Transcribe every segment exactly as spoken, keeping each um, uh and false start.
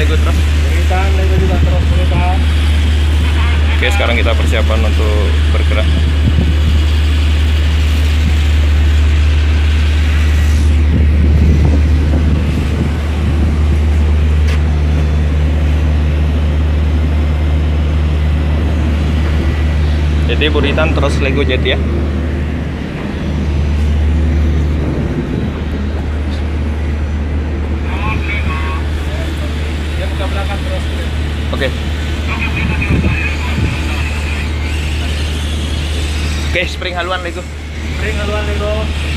Lego terus. Buritan, Lego juga terus buritan. Oke, sekarang kita persiapan untuk bergerak. Jadi buritan terus Lego jet ya. Dia buka belakang terus. Oke. Oke, spring haluan Lego. Spring haluan Lego.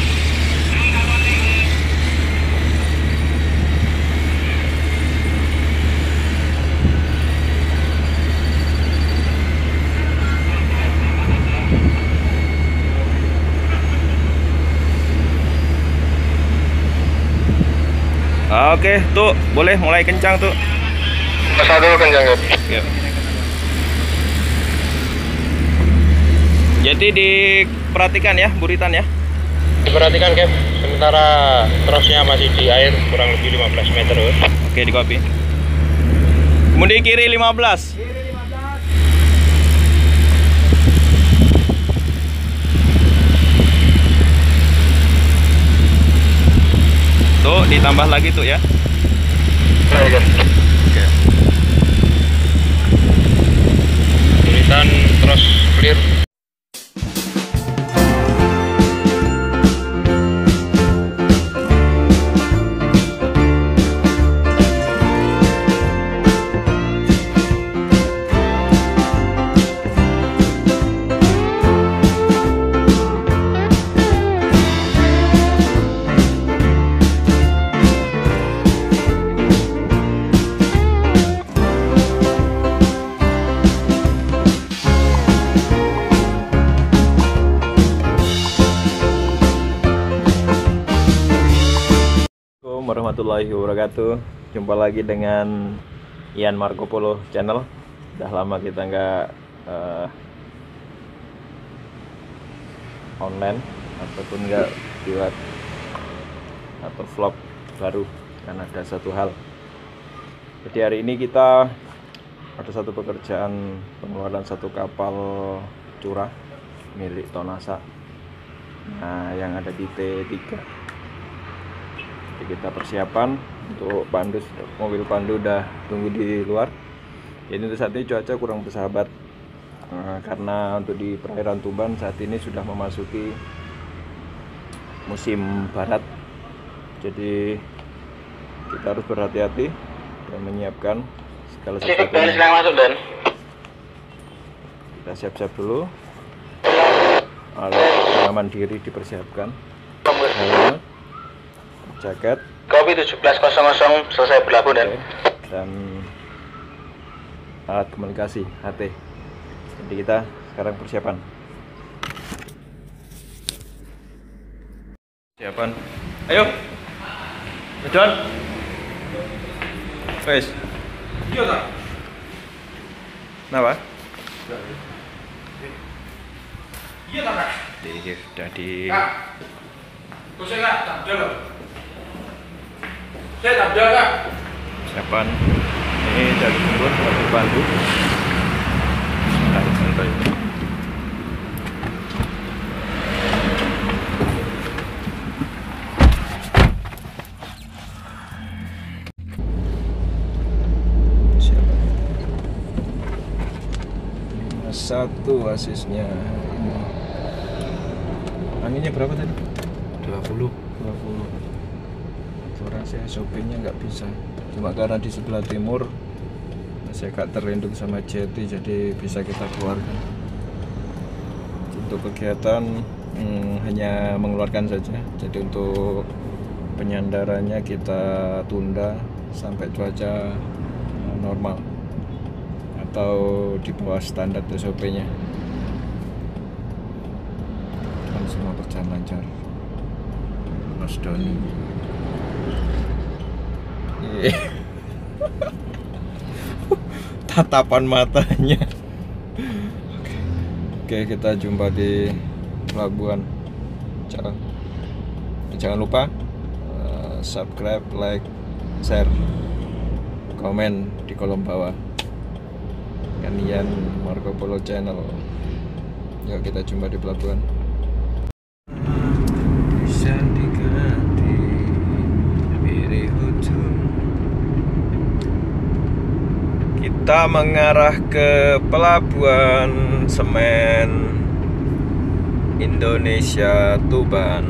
Oke, tuh boleh mulai kencang tuh. Satu kencang ya. Yuk. Jadi diperhatikan ya buritan ya. Diperhatikan Cap, sementara terusnya masih di air kurang lebih lima belas meter. Oke, di copy. Kemudian kiri lima belas. Kiri lima belas. Tuh ditambah lagi tuh ya. Oke. Oke. Buritan terus clear. Warahmatullahi wabarakatuh. Jumpa lagi dengan Ian Marco Polo Channel. Udah lama kita nggak uh, online ataupun nggak buat atau vlog baru karena ada satu hal. Jadi hari ini kita ada satu pekerjaan pengeluaran satu kapal curah milik Tonasa, nah yang ada di T tiga. Kita persiapan untuk pandu, mobil pandu udah tunggu di luar. Jadi untuk saat ini cuaca kurang bersahabat nah, karena untuk di perairan Tuban saat ini sudah memasuki musim barat. Jadi kita harus berhati-hati dan menyiapkan segala sesuatunya. Sedang masuk Dan. Kita siap-siap dulu. Alat pengaman diri dipersiapkan. Helmet, jaket, Kopi tujuh belas nol nol selesai berlaku Dan. dan alat komunikasi H T. Jadi kita sekarang persiapan. Persiapan. Ayo. John. Guys. Iya tak? Kenapa? Iya tak Kak? Di sudah di Kak. Kok saya Kak? Tak ada loh. Saya tak ada Kak. persiapan. Ini dari turun dari Bandung. Dari santai. Satu asisnya ini. Anginnya berapa tadi? dua puluh. dua puluh. Suara saya S O P-nya nggak bisa. Cuma karena di sebelah timur saya agak terlindung sama jeti, jadi bisa kita keluarkan. Untuk kegiatan hmm, hanya mengeluarkan saja. Jadi untuk penyandarannya kita tunda sampai cuaca normal atau di bawah standar S O P-nya. Dan semua berjalan lancar. Mas Doni. Tatapan matanya. Oke, kita jumpa di pelabuhan. Jangan, jangan lupa uh, subscribe, like, share. komen di kolom bawah. Kalian Marco Polo Channel. Yuk kita jumpa di pelabuhan. Bisa diganti pilih ujung. Kita mengarah ke pelabuhan semen Indonesia Tuban.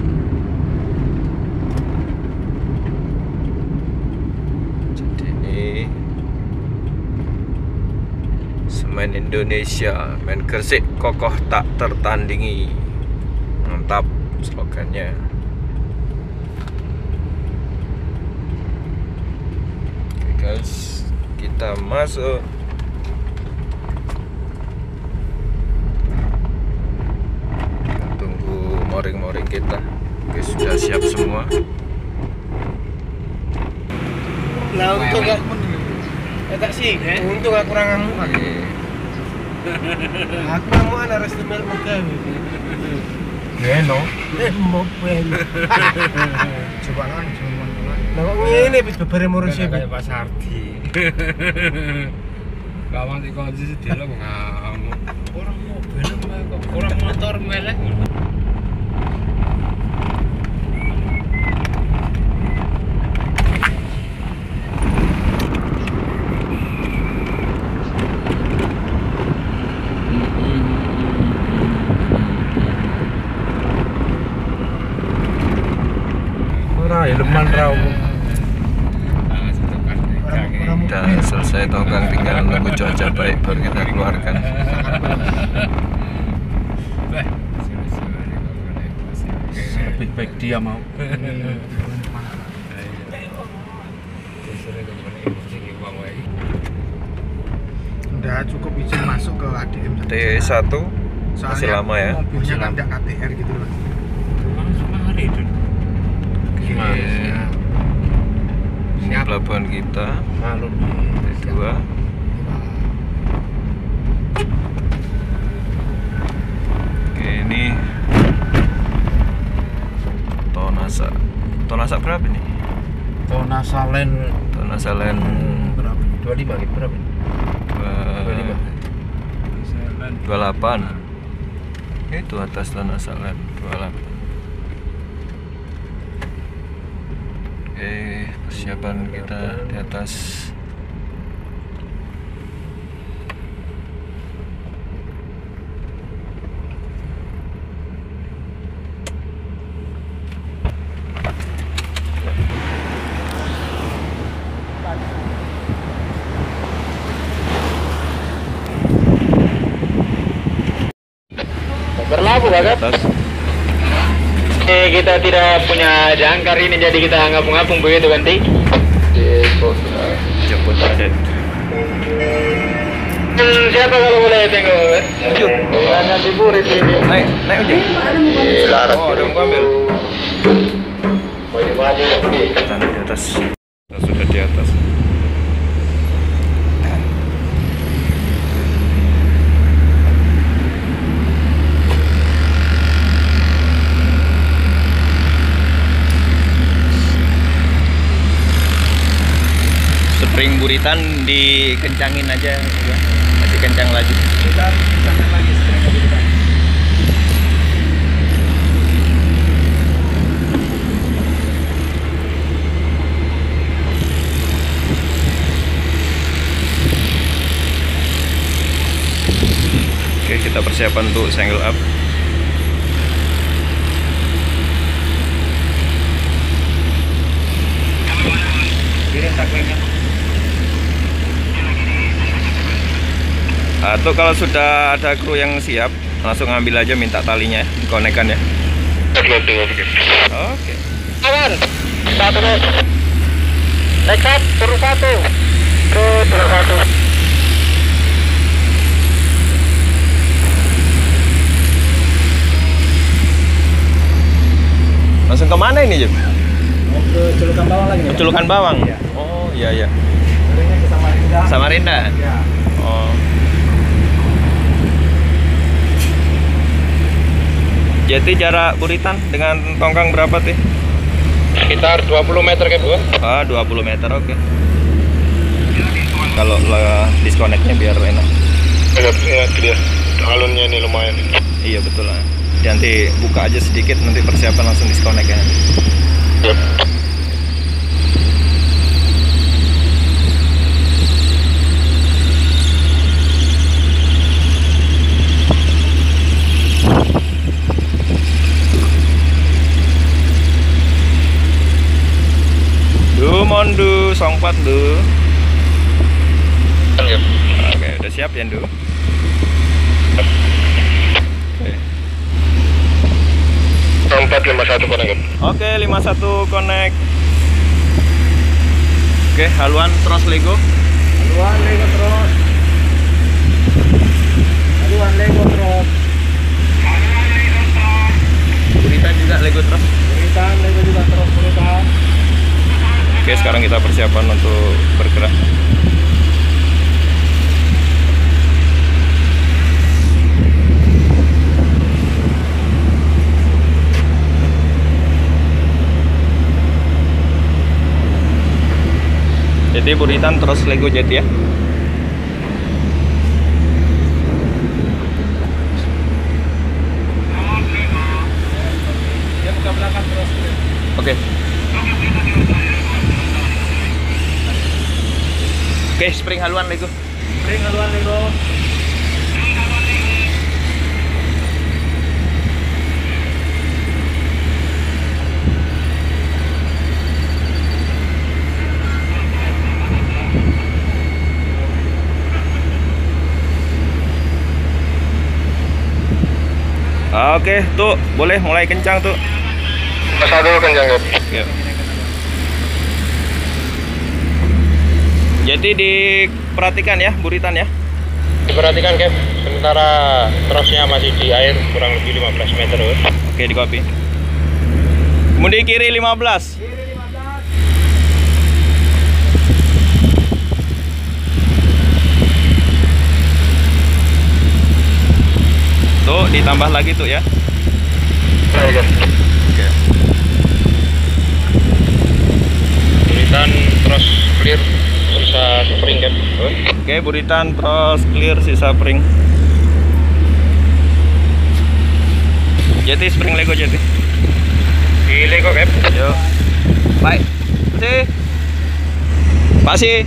Jadi ini semen Indonesia, semen Gresik kokoh tak tertandingi. Mantap slogannya. Oke guys, kita masuk. Kita tunggu mooring-mooring kita. Oke, sudah siap semua. Lah untuk gak ya tak sih, untuk gak kurang ngamuan. Aku ngamuan harus temel muka. Geno. Eh, mau pen. Coba kan, coba kan. Nah, kok ngene wis bebare murus ya. Kayak Pak Sardi. Gawang di kondisi dia lo ngamuk. Orang mobil kok orang motor melek. Ora eleman ra umum. Udah selesai tongkang, tinggal nunggu cuaca baik baru kita keluarkan. Lebih baik dia mau. Udah cukup izin masuk ke A D M. T satu masih lama ya. Mobilnya kan enggak K T R gitu loh. Hari itu. Ini pelabuhan kita. Malu. T dua. Oke, ini Tonasa. Tonasa berapa nih? Tonasalen Tonasalen berapa? dua puluh lima gitu berapa? dua puluh delapan. Itu atas Tonasalen dua puluh delapan. Oke, persiapan kita di atas. Berlaku Di banget. atas. Oke, kita tidak punya jangkar ini jadi kita ngapung-ngapung begitu kan, Ti? Jemput Raden. Hmm, siapa kalau boleh tengok? Ujung. Jangan diburit ini. Naik, naik ujung. Oh, ada yang mau ambil. Maju-maju. Kita di atas. Kita sudah di atas. Spring buritan dikencangin aja ya. Masih kencang lagi. Kita kencangkan lagi spring buritan. Oke, kita persiapan untuk single up. Kirim taklingnya. Atau kalau sudah ada kru yang siap, langsung ambil aja, minta talinya, konekkan ya. Oke, oke, oke. Oke. Kawan, satu nih. Nekat, turun satu. Terus, turun satu. Langsung kemana ini, Jum? Mau ke Celukan Bawang lagi nih. Celukan Bawang? Iya. Oh, iya, iya. Sebenarnya ke Samarinda. Samarinda? Ya. Oh. Jadi jarak buritan dengan tongkang berapa, Tih? Sekitar dua puluh meter ke Bu. Ah, dua puluh meter, oke. kalau lah disconnectnya biar enak. Ya, dia alunnya ini lumayan. Iya betul lah. Nanti buka aja sedikit, nanti persiapan langsung disconnect ya. Yep. Du mondu songpat du. Yep. Oke, udah siap ya du. Oke. empat lima satu connect. Oke, lima satu connect. Oke, haluan terus Lego. Haluan Lego terus. Haluan Lego terus. Buritan juga Lego terus. Buritan Lego juga terus buritan. Oke, sekarang kita persiapan untuk bergerak. Jadi buritan terus Lego jadi ya. Dia buka belakang terus. Oke. Oke, spring haluan Lego. Spring haluan Lego. Oke, tuh boleh mulai kencang tuh. Satu kencang ya. Oke. Jadi diperhatikan ya buritan ya. Diperhatikan Cap, sementara terusnya masih di air kurang lebih lima belas meter. Oke, di copy. Kemudian kiri lima belas. Tuh ditambah lagi tuh ya. Oke. Buritan terus clear, sisa spring Cap. Oke, buritan terus clear, sisa spring. Jadi spring Lego jadi. Di Lego Cap. Yo. Baik. Masih. Masih.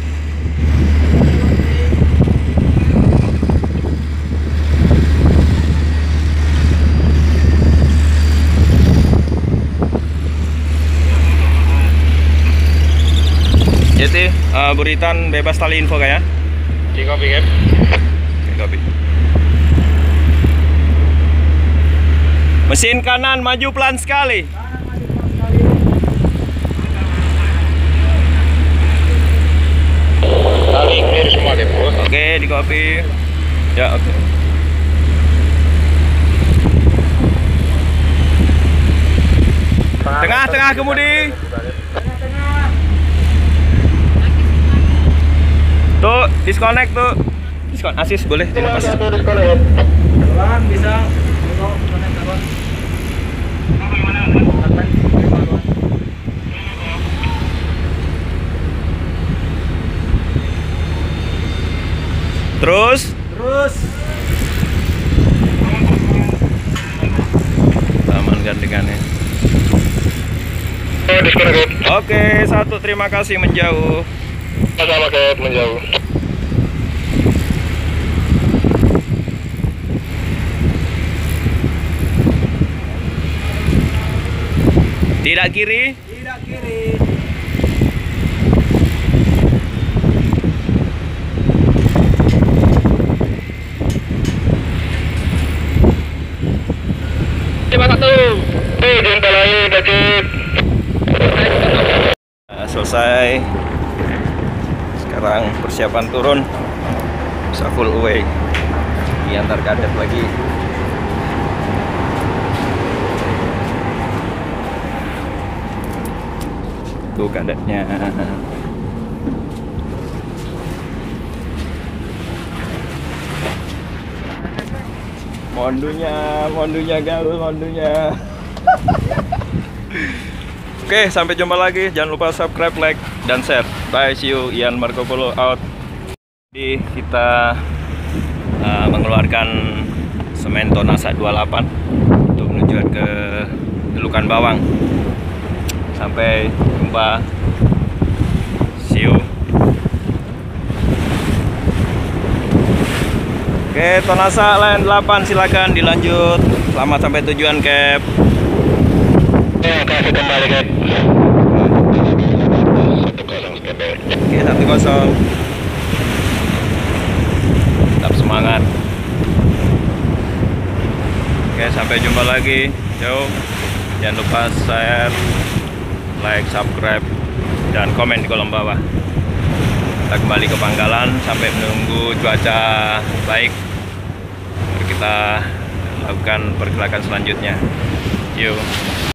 Jadi uh, buritan bebas tali info kayak. Di copy Cap. Oke, copy. Mesin kanan maju pelan sekali. Tali clear semua Cap. Oke, di copy. Ya, oke. Tengah-tengah kemudi. Tuh, disconnect tuh. Diskon asis boleh dilepas. Haluan bisa. Lego connect haluan. Terus, Terus. taman gandengannya. Oh, disconnect. Oke, satu terima kasih menjauh. Sama Cap menjauh. Tidak kiri. Tidak kiri. lima satu. Eh, jumpa lagi Dajib. Nah, selesai. Sekarang persiapan turun. Bisa full away. Diantar kadet lagi. Tuh kadetnya. Mondunya, mondunya gaul, mondunya. Oke, sampai jumpa lagi. Jangan lupa subscribe, like, dan share. Bye, see you. Ian Marco Polo out. Jadi kita uh, mengeluarkan semen tonasa dua puluh delapan untuk menuju ke Gelukan Bawang. Sampai jumpa. See you. Oke, tonasa line delapan silakan dilanjut. Selamat sampai tujuan, Cap. Ya, kasih kembali Cap. Oke, satu kosong. Tetap semangat. Oke, sampai jumpa lagi. Yo, jangan lupa share, like, subscribe, dan komen di kolom bawah. Kita kembali ke Pangkalan sampai menunggu cuaca baik. Baru kita lakukan pergerakan selanjutnya. Yuk.